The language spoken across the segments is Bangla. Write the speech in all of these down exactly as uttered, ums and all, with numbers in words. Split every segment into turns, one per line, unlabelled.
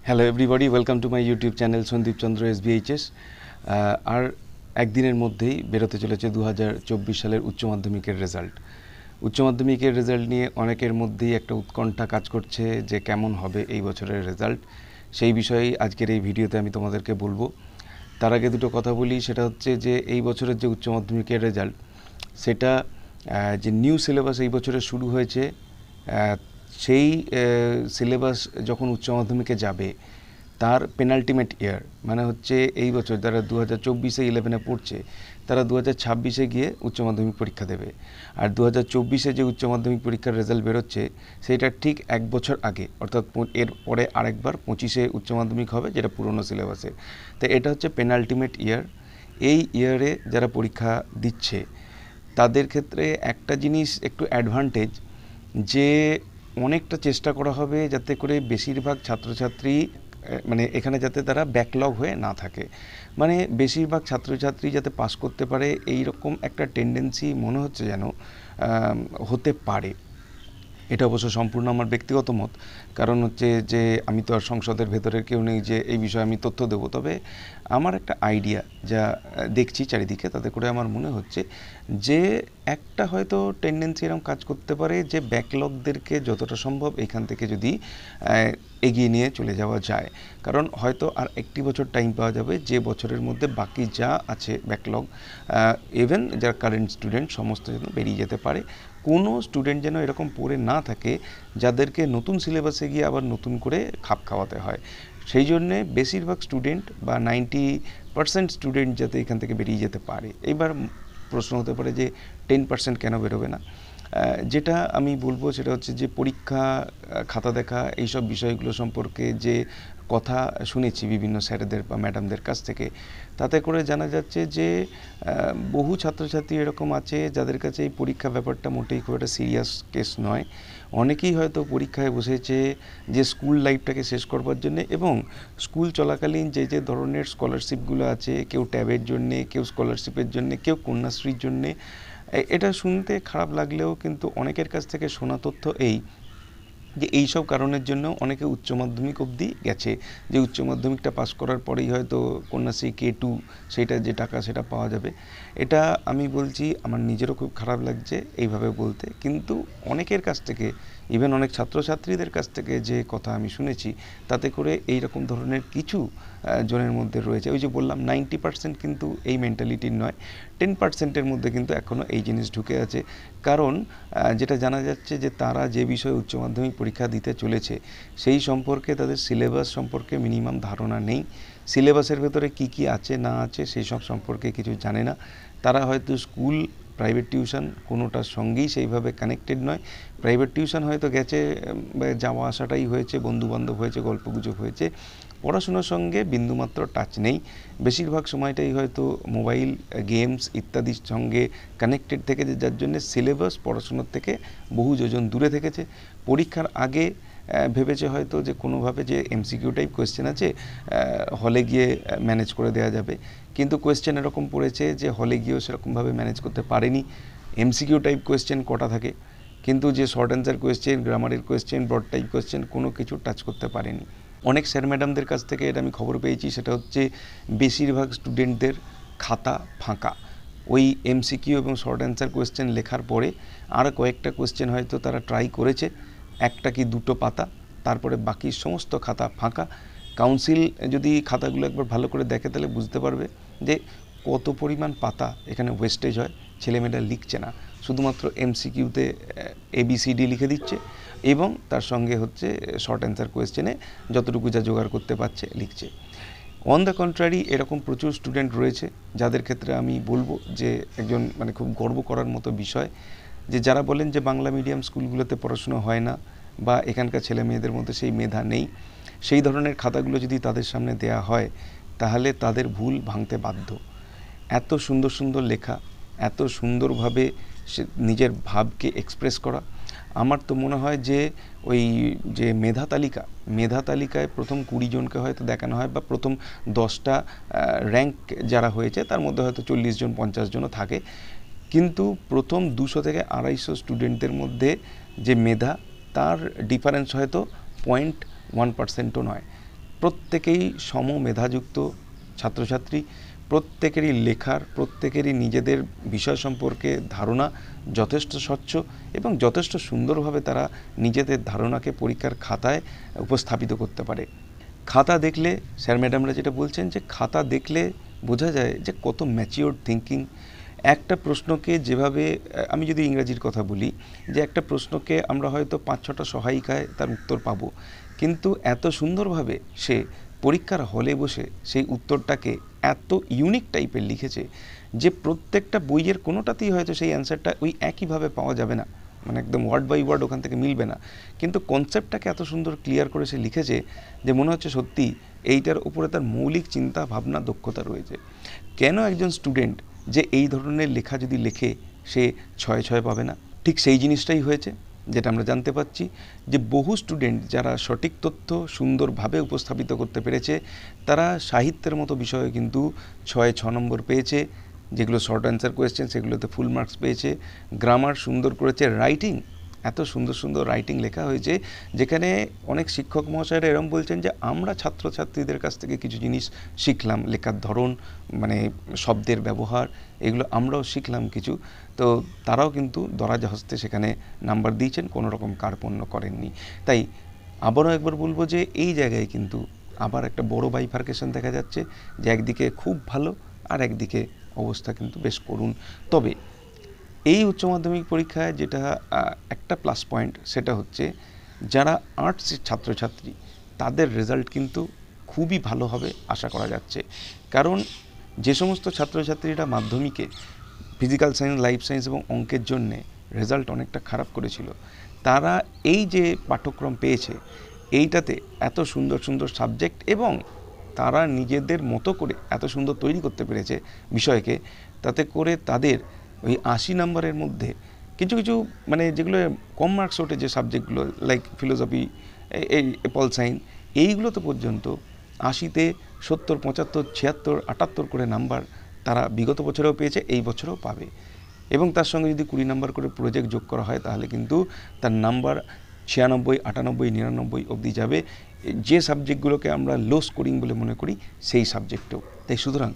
Hello everybody, welcome to my YouTube channel Sandip Chandra SBHS. আর একদিনের মধ্যেই বেরোতে চলেছে দু হাজার চব্বিশ সালের উচ্চ মাধ্যমিকের রেজাল্ট। উচ্চ মাধ্যমিকের রেজাল্ট নিয়ে অনেকের মধ্যেই একটা উৎকণ্ঠা কাজ করছে যে কেমন হবে এই বছরের রেজাল্ট। সেই বিষয়েই আজকের এই ভিডিওতে আমি তোমাদেরকে বলবো। তার আগে দুটো কথা বলি, সেটা হচ্ছে যে এই বছরের যে উচ্চ মাধ্যমিকের রেজাল্ট, সেটা যে নিউ সিলেবাস এই বছরে শুরু হয়েছে, সেই সিলেবাস যখন উচ্চ মাধ্যমিকে যাবে তার পেনাল্টিমেট ইয়ার, মানে হচ্ছে এই বছর যারা দু হাজার চব্বিশে ইলেভেনে পড়ছে তারা দু হাজার ছাব্বিশে গিয়ে উচ্চ মাধ্যমিক পরীক্ষা দেবে। আর দু হাজার চব্বিশে যে উচ্চ মাধ্যমিক পরীক্ষার রেজাল্ট বেরোচ্ছে সেটা ঠিক এক বছর আগে, অর্থাৎ এর পরে আরেকবার পঁচিশে উচ্চ মাধ্যমিক হবে, যেটা পুরনো সিলেবাসে। তো এটা হচ্ছে পেনাল্টিমেট ইয়ার। এই ইয়ারে যারা পরীক্ষা দিচ্ছে তাদের ক্ষেত্রে একটা জিনিস একটু অ্যাডভান্টেজ, যে অনেকটা চেষ্টা করা হবে যাতে করে বেশিরভাগ ছাত্রছাত্রী মানে এখানে যাতে তারা ব্যাকলগ হয়ে না থাকে, মানে বেশিরভাগ ছাত্রছাত্রী যাতে পাস করতে পারে, এই রকম একটা টেন্ডেন্সি মনে হচ্ছে যেন হতে পারে। এটা অবশ্য সম্পূর্ণ আমার ব্যক্তিগত মত, কারণ হচ্ছে যে আমি তো আর সংসদের ভেতরের কেউ নেই যে এই বিষয়ে আমি তথ্য দেবো। তবে আমার একটা আইডিয়া যা দেখছি চারিদিকে, তাতে করে আমার মনে হচ্ছে যে একটা হয়তো টেন্ডেন্সি এরকম কাজ করতে পারে যে ব্যাকলগদেরকে যতটা সম্ভব এখান থেকে যদি এগিয়ে নিয়ে চলে যাওয়া যায়, কারণ হয়তো আর একটি বছর টাইম পাওয়া যাবে, যে বছরের মধ্যে বাকি যা আছে ব্যাকলগ, ইভেন যারা কারেন্ট স্টুডেন্ট সমস্ত যেন বেরিয়ে যেতে পারে। কোনো স্টুডেন্ট যেন এরকম পড়ে না থাকে যাদেরকে নতুন সিলেবাসে গিয়ে আবার নতুন করে খাপ খাওয়াতে হয়। সেই জন্যে বেশিরভাগ স্টুডেন্ট বা নাইনটি পার্সেন্ট স্টুডেন্ট যাতে এখান থেকে বেরিয়ে যেতে পারে। এবার প্রশ্ন হতে পারে যে টেন পার্সেন্ট কেন বেরোবে না। যেটা আমি বলবো সেটা হচ্ছে যে পরীক্ষা খাতা দেখা এইসব বিষয়গুলো সম্পর্কে যে কথা শুনেছি বিভিন্ন স্যারেদের বা ম্যাডামদের কাছ থেকে, তাতে করে জানা যাচ্ছে যে বহু ছাত্রছাত্রী এরকম আছে যাদের কাছে এই পরীক্ষা ব্যাপারটা মোটেই খুব একটা সিরিয়াস কেস নয়। অনেকেই হয়তো পরীক্ষায় বসেছে যে স্কুল লাইফটাকে শেষ করবার জন্যে, এবং স্কুল চলাকালীন যে যে ধরনের স্কলারশিপগুলো আছে, কেউ ট্যাবের জন্যে, কেউ স্কলারশিপের জন্যে, কেউ কন্যাশ্রীর জন্যে। এটা শুনতে খারাপ লাগলেও কিন্তু অনেকের কাছ থেকে শোনা তথ্য এই যে এইসব কারণের জন্য অনেকে উচ্চ মাধ্যমিক অবধি গেছে, যে উচ্চ মাধ্যমিকটা পাস করার পরেই হয়তো কন্যাশ্রী কে টু সেটা যে টাকা সেটা পাওয়া যাবে। এটা আমি বলছি আমার নিজেরও খুব খারাপ লাগছে এইভাবে বলতে, কিন্তু অনেকের কাছ থেকে, ইভেন অনেক ছাত্রছাত্রীদের কাছ থেকে যে কথা আমি শুনেছি, তাতে করে এই রকম ধরনের কিছু জনের মধ্যে রয়েছে। ওই যে বললাম নাইনটি পার্সেন্ট কিন্তু এই মেন্টালিটির নয়, টেন পার্সেন্টের মধ্যে কিন্তু এখনও এই জিনিস ঢুকে আছে। কারণ যেটা জানা যাচ্ছে যে তারা যে বিষয়ে উচ্চ মাধ্যমিক পরীক্ষা দিতে চলেছে সেই সম্পর্কে তাদের সিলেবাস সম্পর্কে মিনিমাম ধারণা নেই। সিলেবাসের ভেতরে কি কি আছে না আছে সেই সব সম্পর্কে কিছু জানে না। তারা হয়তো স্কুল, প্রাইভেট টিউশন কোনোটার সঙ্গেই সেইভাবে কানেক্টেড নয়। প্রাইভেট টিউশন হয়তো গেছে, যাওয়া আসাটাই হয়েছে, বন্ধুবান্ধব হয়েছে, গল্পগুজব হয়েছে, পড়াশোনার সঙ্গে বিন্দুমাত্র টাচ নেই। বেশিরভাগ সময়টাই হয়তো মোবাইল, গেমস ইত্যাদির সঙ্গে কানেক্টেড থেকেছে, যার জন্যে সিলেবাস পড়াশোনার থেকে বহু যোজন দূরে থেকেছে। পরীক্ষার আগে ভেবেছে হয়তো যে কোনোভাবে যে এমসিকিউ টাইপ কোয়েশ্চেন আছে হলে গিয়ে ম্যানেজ করে দেওয়া যাবে, কিন্তু কোয়েশ্চেন এরকম পড়েছে যে হলে গিয়েও সেরকমভাবে ম্যানেজ করতে পারেনি। এমসিকিউ টাইপ কোয়েশ্চেন কটা থাকে, কিন্তু যে শর্ট অ্যান্সার কোয়েশ্চেন, গ্রামারের কোয়েশ্চেন, ব্রড টাইপ কোয়েশ্চেন কোনো কিছু টাচ করতে পারেনি। অনেক স্যার ম্যাডামদের কাছ থেকে এটা আমি খবর পেয়েছি, সেটা হচ্ছে বেশিরভাগ স্টুডেন্টদের খাতা ফাঁকা। ওই এমসিকিউ এবং শর্ট অ্যান্সার কোয়েশ্চেন লেখার পরে আর কয়েকটা কোয়েশ্চেন হয়তো তারা ট্রাই করেছে, একটা কি দুটো পাতা, তারপরে বাকি সমস্ত খাতা ফাঁকা। কাউন্সিল যদি খাতাগুলো একবার ভালো করে দেখে তাহলে বুঝতে পারবে যে কত পরিমাণ পাতা এখানে ওয়েস্টেজ হয়। ছেলেমেয়েরা লিখছে না, শুধুমাত্র এমসিকিউতে এবিসিডি লিখে দিচ্ছে এবং তার সঙ্গে হচ্ছে শর্ট অ্যান্সার কোয়েশ্চেনে যতটুকু যা জোগাড় করতে পারছে লিখছে। অন দ্য কন্ট্রারি এরকম প্রচুর স্টুডেন্ট রয়েছে যাদের ক্ষেত্রে আমি বলবো যে একজন মানে খুব গর্ব করার মতো বিষয়, যে যারা বলেন যে বাংলা মিডিয়াম স্কুলগুলোতে পড়াশোনা হয় না বা এখানকার ছেলে মেয়েদের মধ্যে সেই মেধা নেই, সেই ধরনের খাতাগুলো যদি তাদের সামনে দেয়া হয় তাহলে তাদের ভুল ভাঙতে বাধ্য। এত সুন্দর সুন্দর লেখা, এত সুন্দরভাবে সে নিজের ভাবকে এক্সপ্রেস করা, আমার তো মনে হয় যে ওই যে মেধা তালিকা, মেধা তালিকায় প্রথম কুড়ি জনকে হয়তো দেখানো হয়, বা প্রথম দশটা র্যাঙ্ক যারা হয়েছে তার মধ্যে হয়তো চল্লিশ জন পঞ্চাশ জনও থাকে, কিন্তু প্রথম দুশো থেকে আড়াইশো স্টুডেন্টদের মধ্যে যে মেধা, তার ডিফারেন্স হয়তো পয়েন্ট ওয়ান পার্সেন্টও নয়। প্রত্যেকেই সমমেধাযুক্ত ছাত্রছাত্রী, প্রত্যেকেরই লেখার, প্রত্যেকেরই নিজেদের বিষয় সম্পর্কে ধারণা যথেষ্ট স্বচ্ছ এবং যথেষ্ট সুন্দরভাবে তারা নিজেদের ধারণাকে পরীক্ষার খাতায় উপস্থাপিত করতে পারে। খাতা দেখলে স্যার ম্যাডামরা যেটা বলছেন যে খাতা দেখলে বোঝা যায় যে কত ম্যাচিওর থিঙ্কিং। একটা প্রশ্নকে যেভাবে, আমি যদি ইংরাজির কথা বলি, যে একটা প্রশ্নকে আমরা হয়তো পাঁচ ছটা সহায়িকায় তার উত্তর পাবো, কিন্তু এত সুন্দরভাবে সে পরীক্ষার হলে বসে সেই উত্তরটাকে এত ইউনিক টাইপের লিখেছে যে প্রত্যেকটা বইয়ের কোনোটাতেই হয়তো সেই অ্যান্সারটা ওই একইভাবে পাওয়া যাবে না, মানে একদম ওয়ার্ড বাই ওয়ার্ড ওখান থেকে মিলবে না, কিন্তু কনসেপ্টটাকে এত সুন্দর ক্লিয়ার করে সে লিখেছে যে মনে হচ্ছে সত্যি এইটার উপরে তার মৌলিক চিন্তা ভাবনা দক্ষতা রয়েছে। কেন একজন স্টুডেন্ট যে এই ধরনের লেখা যদি লেখে সে ছয় ছয় পাবে না? ঠিক সেই জিনিসটাই হয়েছে, যেটা আমরা জানতে পাচ্ছি যে বহু স্টুডেন্ট যারা সঠিক তথ্য সুন্দরভাবে উপস্থাপিত করতে পেরেছে তারা সাহিত্যের মতো বিষয়ে কিন্তু ছয় ছ নম্বর পেয়েছে, যেগুলো শর্ট অ্যান্সার কোয়েশ্চেন সেগুলোতে ফুল মার্কস পেয়েছে। গ্রামার সুন্দর করেছে, রাইটিং এত সুন্দর সুন্দর রাইটিং লেখা হয়েছে যেখানে অনেক শিক্ষক মহাশয়রা এরম বলছেন যে আমরা ছাত্রছাত্রীদের কাছ থেকে কিছু জিনিস শিখলাম, লেখার ধরন, মানে শব্দের ব্যবহার, এগুলো আমরাও শিখলাম কিছু। তো তারাও কিন্তু দরাজ হস্তে সেখানে নাম্বার দিয়েছেন, কোনো রকম কার্পণ্য করেননি। তাই আবারও একবার বলবো যে এই জায়গায় কিন্তু আবার একটা বড় বাইফার্কেশন দেখা যাচ্ছে যে একদিকে খুব ভালো আর একদিকে অবস্থা কিন্তু বেশ করুণ। তবে এই উচ্চ মাধ্যমিক পরীক্ষায় যেটা একটা প্লাস পয়েন্ট সেটা হচ্ছে যারা আর্টসের ছাত্রছাত্রী তাদের রেজাল্ট কিন্তু খুবই ভালো হবে আশা করা যাচ্ছে। কারণ যে সমস্ত ছাত্রছাত্রীরা মাধ্যমিকে ফিজিক্যাল সায়েন্স, লাইফ সায়েন্স এবং অঙ্কের জন্যে রেজাল্ট অনেকটা খারাপ করেছিল, তারা এই যে পাঠ্যক্রম পেয়েছে এইটাতে এত সুন্দর সুন্দর সাবজেক্ট এবং তারা নিজেদের মতো করে এত সুন্দর তৈরি করতে পেরেছে বিষয়কে, তাতে করে তাদের ওই আশি নম্বরের মধ্যে কিছু কিছু মানে যেগুলো কম মার্কস ওঠে যে সাবজেক্টগুলো লাইক ফিলোসফি, এই পল সায়েন্স, এইগুলোতে পর্যন্ত আশিতে সত্তর, পঁচাত্তর, ছিয়াত্তর, আটাত্তর করে নাম্বার তারা বিগত বছরেও পেয়েছে, এই বছরেও পাবে। এবং তার সঙ্গে যদি কুড়ি নাম্বার করে প্রজেক্ট যোগ করা হয় তাহলে কিন্তু তার নাম্বার ছিয়ানব্বই, আটানব্বই, নিরানব্বই অবধি যাবে, যে সাবজেক্টগুলোকে আমরা লো স্কোরিং বলে মনে করি সেই সাবজেক্টেও। তাই সুতরাং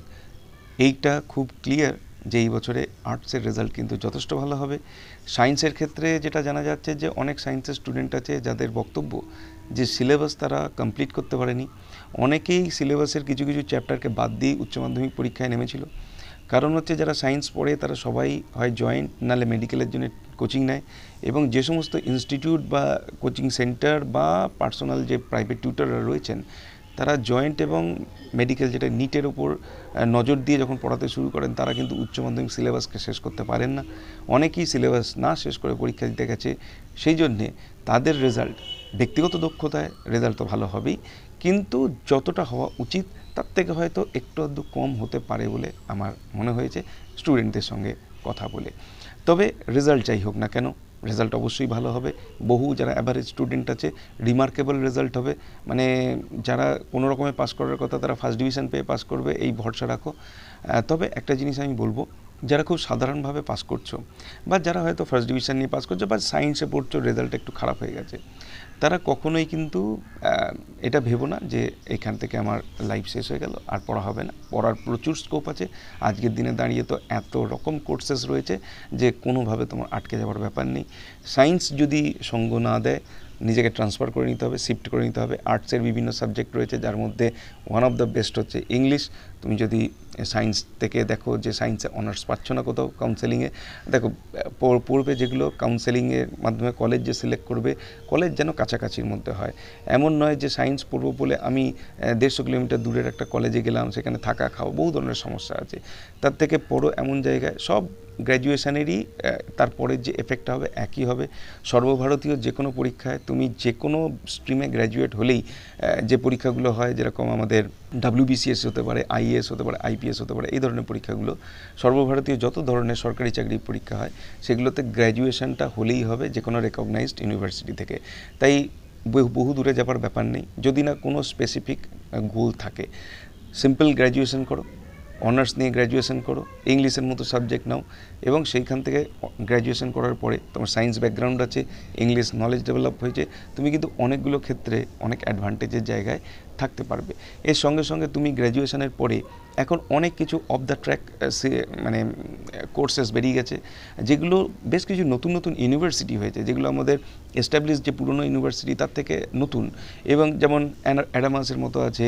এইটা খুব ক্লিয়ার যে এই বছরে আর্টসের রেজাল্ট কিন্তু যথেষ্ট ভালো হবে। সায়েন্সের ক্ষেত্রে যেটা জানা যাচ্ছে যে অনেক সায়েন্সের স্টুডেন্ট আছে যাদের বক্তব্য যে সিলেবাস তারা কমপ্লিট করতে পারেনি, অনেকেই সিলেবাসের কিছু কিছু চ্যাপ্টারকে বাদ দিয়ে উচ্চ মাধ্যমিক পরীক্ষায় নেমেছিল। কারণ হচ্ছে যারা সায়েন্স পড়ে তারা সবাই হয় জয়েন্ট নাহলে মেডিকেলের জন্য কোচিং নেয়, এবং যে সমস্ত ইনস্টিটিউট বা কোচিং সেন্টার বা পার্সোনাল যে প্রাইভেট টিউটররা রয়েছেন তারা জয়েন্ট এবং মেডিকেল যেটা নিটের ওপর নজর দিয়ে যখন পড়াতে শুরু করেন তারা কিন্তু উচ্চ মাধ্যমিক সিলেবাসকে শেষ করতে পারেন না। অনেকেই সিলেবাস না শেষ করে পরীক্ষা দিতে গেছে, সেই জন্যে তাদের রেজাল্ট ব্যক্তিগত দক্ষতায় রেজাল্ট তো ভালো হবেই, কিন্তু যতটা হওয়া উচিত তার থেকে হয়তো একটু আধটু কম হতে পারে বলে আমার মনে হয়েছে স্টুডেন্টদের সঙ্গে কথা বলে। তবে রেজাল্ট যাই হোক না কেন রেজাল্ট অবশ্যই ভালো হবে। বহু যারা অ্যাভারেজ স্টুডেন্ট আছে রিমার্কেবল রেজাল্ট হবে, মানে যারা কোনো রকমের পাস করার কথা তারা ফার্স্ট ডিভিশন পেয়ে পাস করবে এই ভরসা রাখো। তবে একটা জিনিস আমি বলবো, যারা খুব সাধারণভাবে পাস করছো বা যারা হয়তো ফার্স্ট ডিভিশন নিয়ে পাস করছো বা সায়েন্সে পড়ছো রেজাল্ট একটু খারাপ হয়ে গেছে, তারা কখনোই কিন্তু এটা ভেবো না যে এখান থেকে আমার লাইফ শেষ হয়ে গেল আর পড়া হবে না। পড়ার প্রচুর স্কোপ আছে, আজকের দিনে দাঁড়িয়ে তো এত রকম কোর্সেস রয়েছে যে কোনোভাবে তোমার আটকে যাওয়ার ব্যাপার নেই। সায়েন্স যদি সঙ্গ না দেয় নিজেকে ট্রান্সফার করে নিতে হবে, শিফট করে নিতে হবে। আর্টসের বিভিন্ন সাবজেক্ট রয়েছে যার মধ্যে ওয়ান অফ দ্য বেস্ট হচ্ছে ইংলিশ। তুমি যদি সায়েন্স থেকে দেখো যে সায়েন্সে অনার্স পাচ্ছ না কোথাও কাউন্সেলিংয়ে, দেখো পড়বে যেগুলো কাউন্সেলিংয়ের মাধ্যমে কলেজ যে সিলেক্ট করবে কলেজ যেন কাছাকাছির মধ্যে হয়। এমন নয় যে সায়েন্স পড়বো বলে আমি দেড়শো কিলোমিটার দূরের একটা কলেজে গেলাম, সেখানে থাকা খাওয়া বহু ধরনের সমস্যা আছে। তার থেকে পড়ো এমন জায়গায়, সব গ্র্যাজুয়েশনেরই তারপরের যে এফেক্টটা হবে একই হবে। সর্বভারতীয় যে কোনো পরীক্ষায় তুমি যে কোনো স্ট্রিমে গ্র্যাজুয়েট হলেই যে পরীক্ষাগুলো হয়, যেরকম আমাদের ডাব্লিউবিসিএস হতে পারে, আইএএস হতে পারে, আইপিএস হতে পারে, এই ধরনের পরীক্ষাগুলো সর্বভারতীয় যত ধরনের সরকারি চাকরির পরীক্ষা হয় সেগুলোতে গ্র্যাজুয়েশনটা হলেই হবে যে কোনো রেকগনাইজড ইউনিভার্সিটি থেকে। তাই বহু দূরে যাবার ব্যাপার নেই, যদি না কোনো স্পেসিফিক গোল থাকে। সিম্পল গ্র্যাজুয়েশন করো, অনার্স নিয়ে গ্র্যাজুয়েশন করো, ইংলিশের মতো সাবজেক্ট নাও, এবং সেইখান থেকে গ্র্যাজুয়েশন করার পরে তোমার সায়েন্স ব্যাকগ্রাউন্ড আছে, ইংলিশ নলেজ ডেভেলপ হয়েছে, তুমি কিন্তু অনেকগুলো ক্ষেত্রে অনেক অ্যাডভান্টেজের জায়গায় থাকতে পারবে। এর সঙ্গে সঙ্গে তুমি গ্র্যাজুয়েশনের পরে এখন অনেক কিছু অফ দ্য ট্র্যাক মানে কোর্সেস বেরিয়ে গেছে, যেগুলো বেশ কিছু নতুন নতুন ইউনিভার্সিটি হয়েছে, যেগুলো আমাদের এস্টাবলিশ যে পুরনো ইউনিভার্সিটি তার থেকে নতুন, এবং যেমন অ্যাডামাসের মতো আছে,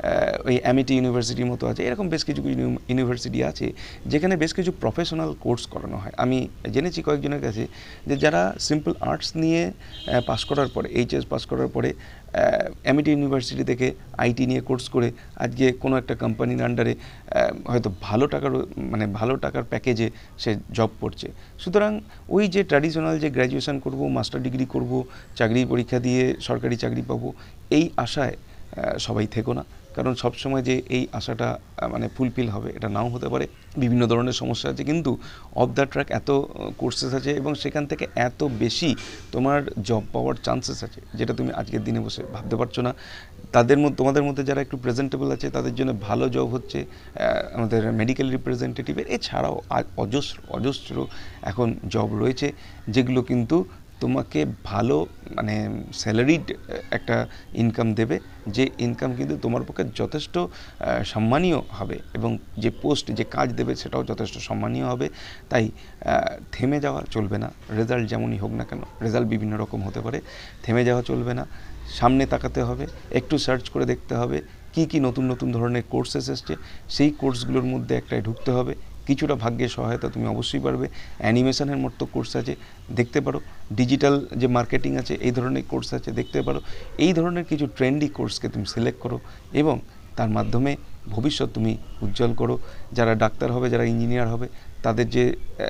ওই অ্যামিটি ইউনিভার্সিটির মতো আছে, এরকম বেশ কিছু ইউনিভার্সিটি আছে যেখানে বেশ কিছু প্রফেশনাল কোর্স করানো হয়। আমি জেনেছি কয়েকজনের কাছে যে যারা সিম্পল আর্টস নিয়ে পাস করার পরে, এইচএস পাস করার পরে অ্যামিটি ইউনিভার্সিটি থেকে আইটি নিয়ে কোর্স করে আজকে কোনো একটা কোম্পানির আন্ডারে হয়তো ভালো টাকার মানে ভালো টাকার প্যাকেজে সে জব করছে। সুতরাং ওই যে ট্র্যাডিশনাল যে গ্র্যাজুয়েশন করব, মাস্টার ডিগ্রি করব, চাকরির পরীক্ষা দিয়ে সরকারি চাকরি পাবো, এই আশায় সবাই থেকো না, কারণ সবসময় যে এই আশাটা মানে ফুলফিল হবে এটা নাও হতে পারে। বিভিন্ন ধরনের সমস্যা আছে, কিন্তু অফ দ্য ট্র্যাক এত কোর্সেস আছে এবং সেখান থেকে এত বেশি তোমার জব পাওয়ার চান্সেস আছে যেটা তুমি আজকের দিনে বসে ভাবতে পারছো না। তাদের মধ্যে তোমাদের মধ্যে যারা একটু প্রেজেন্টেবল আছে তাদের জন্য ভালো জব হচ্ছে আমাদের মেডিকেল রিপ্রেজেন্টেটিভের, এছাড়াও অজস্র অজস্র এখন জব রয়েছে যেগুলো কিন্তু তোমাকে ভালো মানে স্যালারিড একটা ইনকাম দেবে, যে ইনকাম কিন্তু তোমার পক্ষে যথেষ্ট সম্মানীয় হবে, এবং যে পোস্ট যে কাজ দেবে সেটাও যথেষ্ট সম্মানীয় হবে। তাই থেমে যাওয়া চলবে না, রেজাল্ট যেমনই হোক না কেন, রেজাল্ট বিভিন্ন রকম হতে পারে, থেমে যাওয়া চলবে না, সামনে তাকাতে হবে, একটু সার্চ করে দেখতে হবে কি কি নতুন নতুন ধরনের কোর্সেস এসছে, সেই কোর্সগুলোর মধ্যে একটাই ঢুকতে হবে। কিছুটা ভাগ্যের সহায়তা তুমি অবশ্যই পারবে, অ্যানিমেশনের মতো কোর্স আছে দেখতে পারো, ডিজিটাল যে মার্কেটিং আছে এই ধরনের কোর্স আছে দেখতে পারো। এই ধরনের কিছু ট্রেন্ডি কোর্সকে তুমি সিলেক্ট করো এবং তার মাধ্যমে ভবিষ্যৎ তুমি উজ্জ্বল করো। যারা ডাক্তার হবে, যারা ইঞ্জিনিয়ার হবে, তাদের যে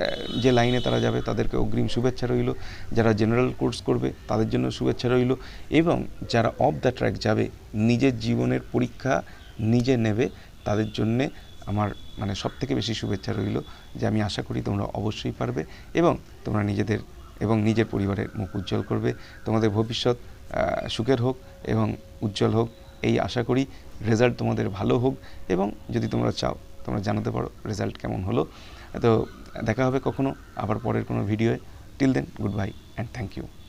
যে লাইনে তারা যাবে তাদেরকে অগ্রিম শুভেচ্ছা রইল। যারা জেনারেল কোর্স করবে তাদের জন্য শুভেচ্ছা রইল, এবং যারা অফ দ্য ট্র্যাক যাবে, নিজের জীবনের পরীক্ষা নিজে নেবে, তাদের জন্যে আমার মানে সব থেকে বেশি শুভেচ্ছা রইল, যে আমি আশা করি তোমরা অবশ্যই পারবে এবং তোমরা নিজেদের এবং নিজের পরিবারের মুখ উজ্জ্বল করবে। তোমাদের ভবিষ্যৎ সুখের হোক এবং উজ্জ্বল হোক এই আশা করি। রেজাল্ট তোমাদের ভালো হোক, এবং যদি তোমরা চাও তোমরা জানাতে পারো রেজাল্ট কেমন হলো। তো দেখা হবে কখনো আবার পরের কোনো ভিডিওয়ে। Till then, goodbye and thank you.